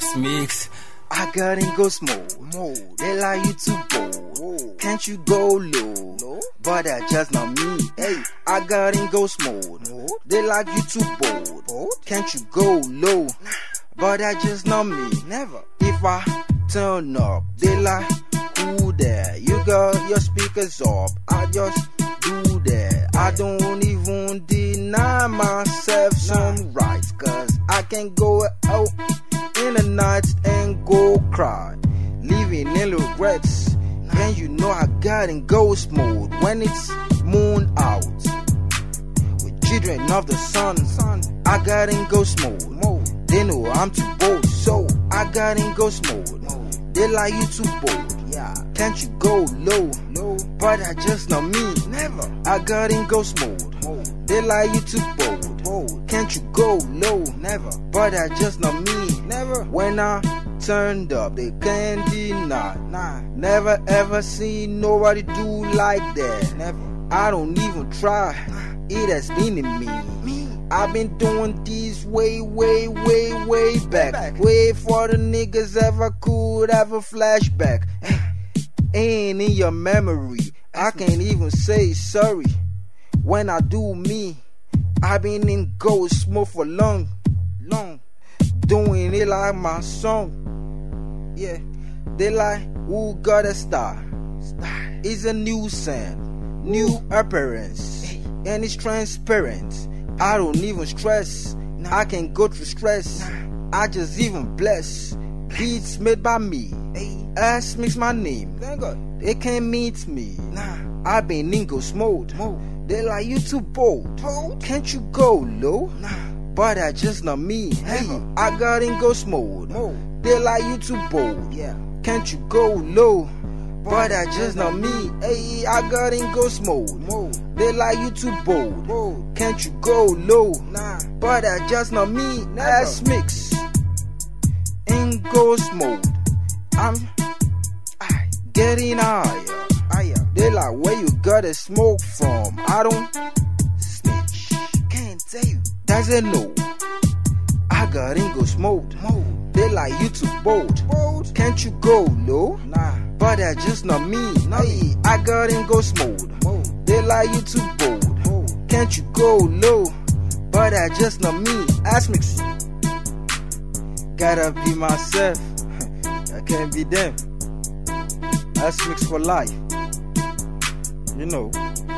Mix. I got in ghost mode. They like you too bold. Can't you go low? But that's just not me. Hey, I got in ghost mode. They like you too bold. Can't you go low? But that's just not me. Never. If I turn up, they like, who there? You got your speakers up. I just do that. I don't even deny myself some rights, cause I can go out in the night and go cry, living in regrets. And you know I got in ghost mode when it's moon out. With children of the sun, I got in ghost mode. They know I'm too bold, so I got in ghost mode. They like you too bold. Can't you go low? But that's just not me. Never. I got in ghost mode. They like you too bold. Can't you go low? Never. But that's just not me. Never. When I turned up, they can't deny. Never ever seen nobody do like that. Never. I don't even try. It has been in me. I've been doing this way back. Way for the niggas ever could have a flashback. Ain't in your memory. I can't even say sorry. When I do me, I've been in ghost mode for long. Doing it like my song. Yeah, they like, who got a star? It's a new sound, new appearance, and it's transparent. I don't even stress. I can go through stress. I just even bless. Beats made by me. Ass makes my name. Thank God. They can't meet me. I've been in ghost mode. They like, you too bold. Can't you go low? But that's just not me. Hey, I got in ghost mode. They like, you too bold. Can't you go low? But that's just not me. Hey, I got in ghost mode. They like, you too bold. Can't you go low? But that's just not me. Ass mix in ghost mode. I'm getting higher. They like, where you got the smoke from? I don't snitch. Can't tell you. That's a no. I got in ghost mode. They like, you too bold. Can't you go low? But that's just not me. Hey, I got in ghost mode. They like, you too bold. Can't you go low? But that's just not me. Ass mix. Gotta be myself. I can't be them. Ass mix for life. You know.